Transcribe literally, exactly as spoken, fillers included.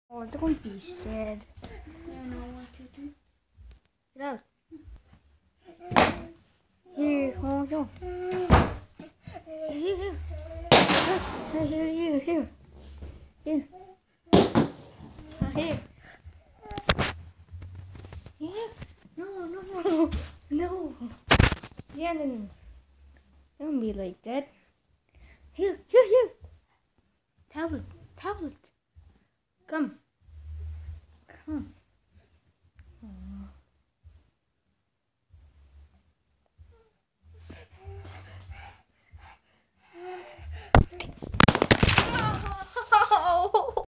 Oh, don't be sad. You don't know what to do. Get out. Here, hold on. Here, here. Here, here, here. Here. Here. Here. No, no, no. No. Shannon. Don't be like that. Here, here, here. Tablet, tablet. Come. Come.